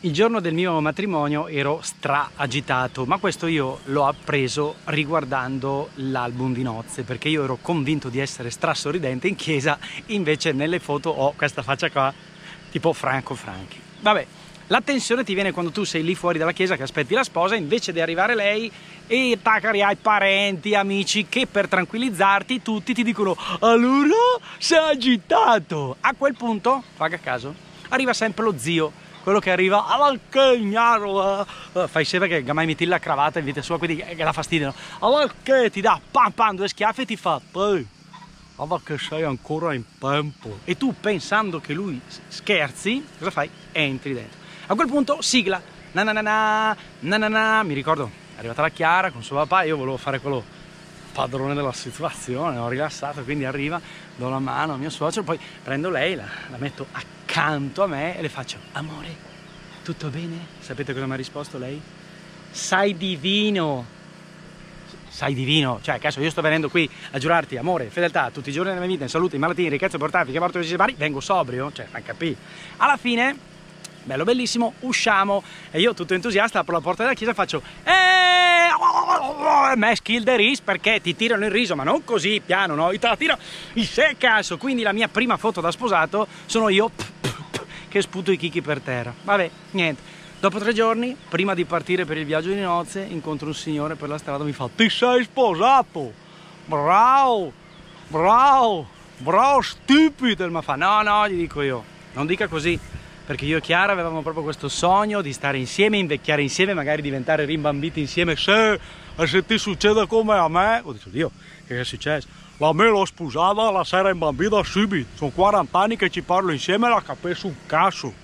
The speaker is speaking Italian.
Il giorno del mio matrimonio ero agitato, ma questo io l'ho appreso riguardando l'album di nozze, perché io ero convinto di essere sorridente in chiesa, invece nelle foto ho questa faccia qua, tipo Franco Franchi. Vabbè, la tensione ti viene quando tu sei lì fuori dalla chiesa che aspetti la sposa, invece di arrivare lei e magari hai parenti, amici che per tranquillizzarti tutti ti dicono allora sei agitato. A quel punto, faga caso, arriva sempre lo zio, quello che arriva alla cagnaro, fai sempre che gamai metti la cravatta in vita sua, quindi che dà fastidio, no? Alla che ti dà pam pam due schiaffi e ti fa ma che sei ancora in tempo, e tu pensando che lui scherzi, cosa fai? Entri dentro. A quel punto sigla, na na na na, na na na. Mi ricordo, è arrivata la Chiara con suo papà, io volevo fare quello padrone della situazione, ho rilassato, quindi arriva, do la mano a mio suocero, poi prendo lei, la metto accanto a me e le faccio amore, tutto bene? Sapete cosa mi ha risposto lei? Sai divino! Sai divino, cioè cazzo, io sto venendo qui a giurarti amore, fedeltà tutti i giorni della mia vita, in salute, in malattie, in ricchezza, portarti, che morto si pari, vengo sobrio, cioè fa capire. Alla fine, bello bellissimo, usciamo e io tutto entusiasta apro la porta della chiesa e faccio me skill the riso, perché ti tirano il riso, ma non così piano, no? Te la tiro il cazzo. Quindi la mia prima foto da sposato sono io che sputo i chicchi per terra. Vabbè, niente. Dopo 3 giorni, prima di partire per il viaggio di nozze, incontro un signore per la strada, mi fa ti sei sposato? Bravo, bravo, bravo, stupido. Ma fa no, gli dico io, non dica così, perché io e Chiara avevamo proprio questo sogno di stare insieme, invecchiare insieme, magari diventare rimbambiti insieme. Se ti succede come a me, ho detto Dio, che è successo? La me l'ho sposata, la sera imbambita subito, sono 40 anni che ci parlo insieme, la capisco un cazzo.